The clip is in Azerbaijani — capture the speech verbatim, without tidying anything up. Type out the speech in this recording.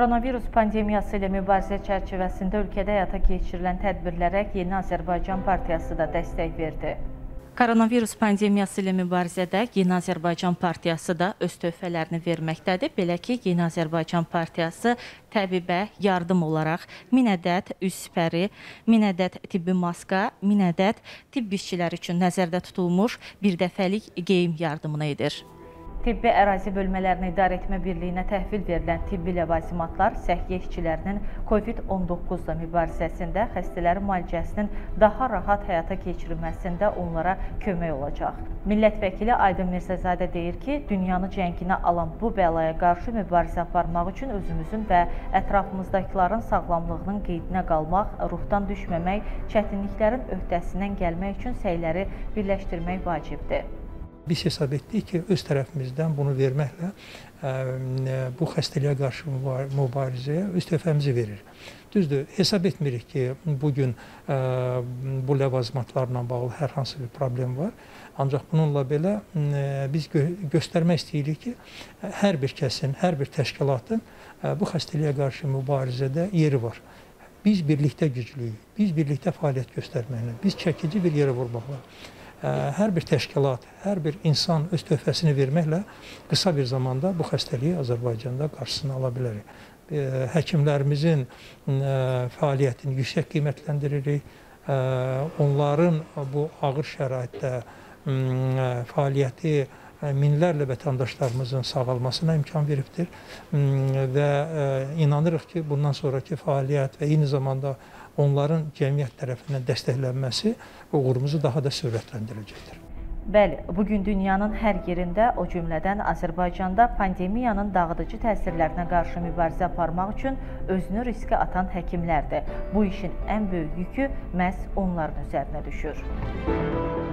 Koronavirus pandemiyası ilə mübarizə çərçivəsində ölkədə həyata keçirilən tədbirlərə Yeni Azərbaycan Partiyası da dəstək verdi. Koronavirus pandemiyası ilə mübarizədə Yeni Azərbaycan Partiyası da öz töhfələrini verməkdədir. Belə ki, Yeni Azərbaycan Partiyası təbibə yardım olaraq min ədəd üz sipəri, min ədəd tibbi maska, min ədəd tibb işçiləri üçün nəzərdə tutulmuş bir dəfəlik geyim yardımını edir. Tibbi ərazi bölmələrini idarə etmə birliyinə təhvil verilən tibbi ləvazimatlar səhiyyə işçilərinin COVID on doqquzla mübarizəsində xəstələrin müalicəsinin daha rahat həyata keçirilməsində onlara kömək olacaq. Millət vəkili Aydın Mirzəzadə deyir ki, dünyanı cənginə alan bu bəlaya qarşı mübarizə aparmaq üçün özümüzün və ətrafımızdakıların sağlamlığının qeydinə qalmaq, ruhdan düşməmək, çətinliklərin öhdəsindən gəlmək üçün səyləri birləşdirmək vacibdir. Biz hesab etdik ki, öz tərəfimizdən bunu verməklə ə, bu xəstəliyə qarşı mübarizəyə öz töhfəmizi verir. Düzdür, hesab etmirik ki, bugün ə, bu ləvazimatlarla bağlı hər hansı bir problem var. Ancaq bununla belə ə, biz gö göstərmək istəyirik ki, hər bir kəsin, hər bir təşkilatın ə, bu xəstəliyə qarşı mübarizədə yeri var. Biz birlikdə güclüyük, biz birlikdə fəaliyyət göstərməklə, biz çəkici bir yerə vurmaqla. Hər bir təşkilat, hər bir insan öz töhfəsini verməklə qısa bir zamanda bu xəstəliyi Azərbaycanda qarşısını ala bilərik. Həkimlərimizin fəaliyyətini yüksək qiymətləndiririk. Onların bu ağır şəraitdə fəaliyyəti minlərlə vətəndaşlarımızın sağalmasına imkan veribdir və inanırıq ki, bundan sonraki fəaliyyət və eyni zamanda onların cəmiyyət tərəfindən dəstəklənməsi uğurumuzu daha da sürətləndirəcəkdir. Bəli, bugün dünyanın hər yerində, o cümlədən Azərbaycanda pandemiyanın dağıdıcı təsirlərinə qarşı mübarizə aparmaq üçün özünü riskə atan həkimlərdir. Bu işin ən böyük yükü məhz onların üzərinə düşür.